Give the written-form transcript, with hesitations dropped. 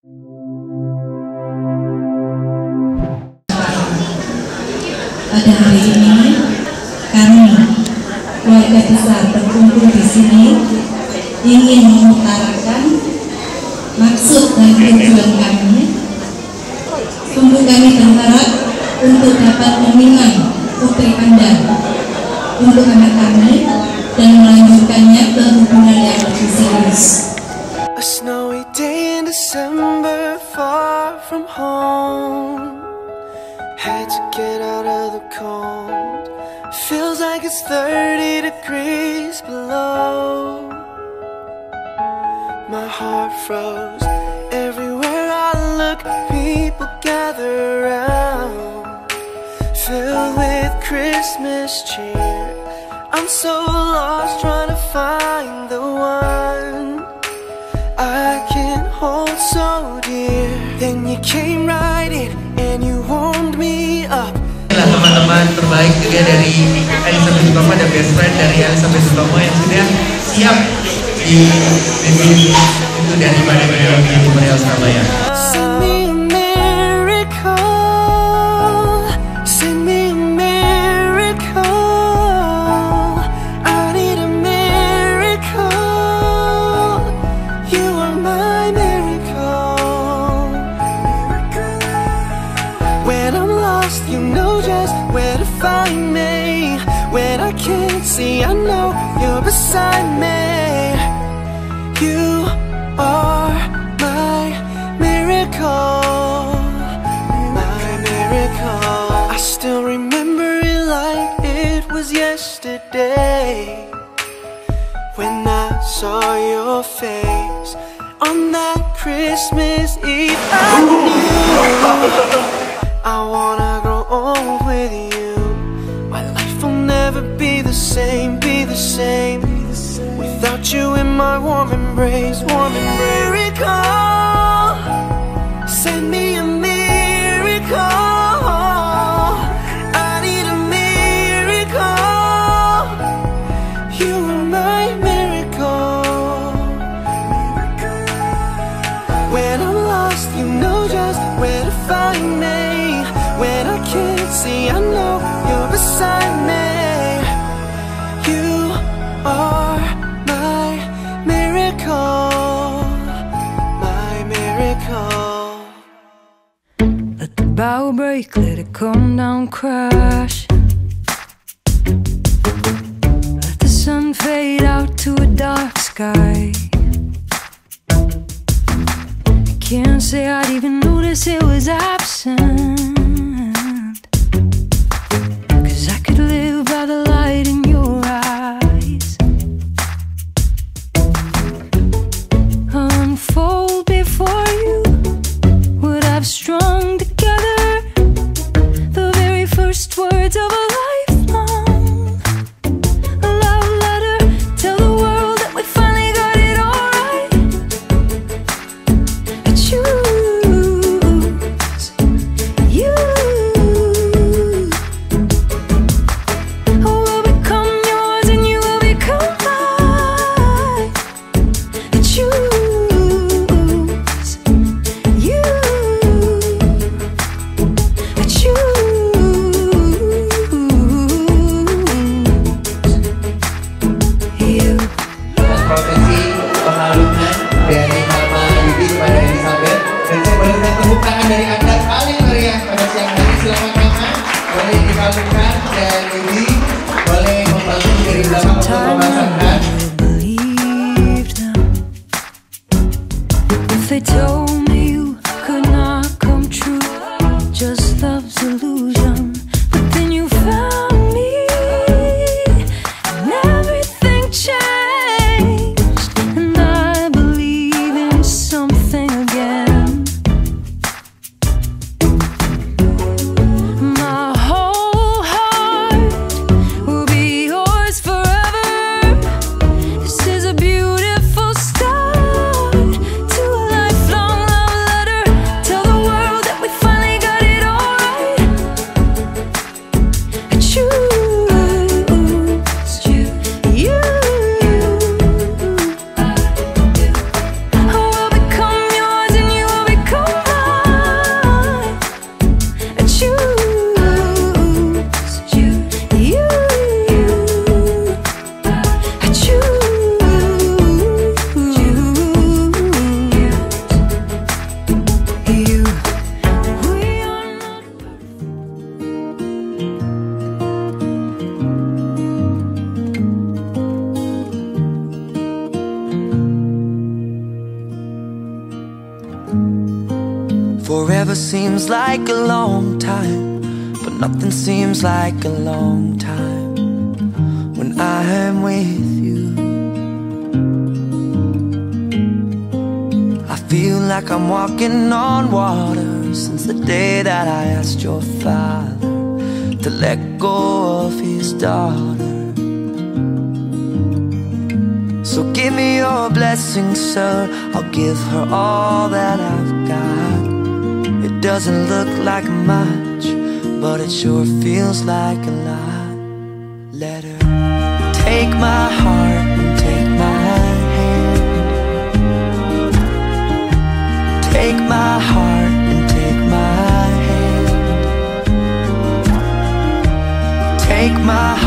Pada hari ini, kami keluarga besar berkumpul di sini ingin mengutarakan maksud dan tujuan kami. Sungguh kami berharap untuk dapat meminang putri Anda untuk anak kami dan melanjutkannya ke hubungan yang lebih serius. A snowy day in December, far from home. Had to get out of the cold. Feels like it's 30 degrees below. My heart froze. Everywhere I look, people gather round, filled with Christmas cheer. I'm so lost trying to find the one I can hold so dear. Then you came right in and you warmed me up. Teman-teman terbaik juga dari Elizabeth Sutomo dan best friend dari Elizabeth Sutomo yang sudah siap dibimbing itu dari Madam di Korea Surabaya. Send me a miracle, send me a miracle. I need a miracle. You are my miracle. When I'm lost, you know just where to find me. When I can't see, I know you're beside me. You are my miracle, my miracle. I still remember it like it was yesterday, when I saw your face on that Christmas Eve. I knew I wanna grow old with you. My life will never be the same, be the same, without you in my warm embrace, warm embrace. Miracle, send me a miracle. I need a miracle. You are my miracle. When I'm lost, you know just where to find me. When I can't see, I know you're beside me. You are my miracle, my miracle. Let the bow break, let it come down, crash. Let the sun fade out to a dark sky. I can't say I'd even notice it was absent, 'cause I could live by the light in your eyes. Unfold before you what I've strung together, the very first words of a lifelong love letter. Tell the world that we finally got it all right. I choose you. I will become yours and you will become mine. I choose you. I choose you. Prosesi pengalungan dari Mama Yudie kepada Elizabeth, dan saya boleh minta tepuk tangan dari Anda paling meriah pada siang hari. Silakan Mama, boleh dikalungkan dan Yudie boleh membantu dari belakang untuk memasangkan. Believe them if they told me you could not come true. Just love's illusion, but then you found me and everything changed, and I believe in something again. My whole heart will be yours forever. This is a beautiful start to a lifelong love. Forever seems like a long time, but nothing seems like a long time when I am with you. I feel like I'm walking on water since the day that I asked your father to let go of his daughter. So give me your blessing, sir, I'll give her all that I've got. It doesn't look like much, but it sure feels like a lot. Let her take my heart and take my hand. Take my heart and take my hand. Take my heart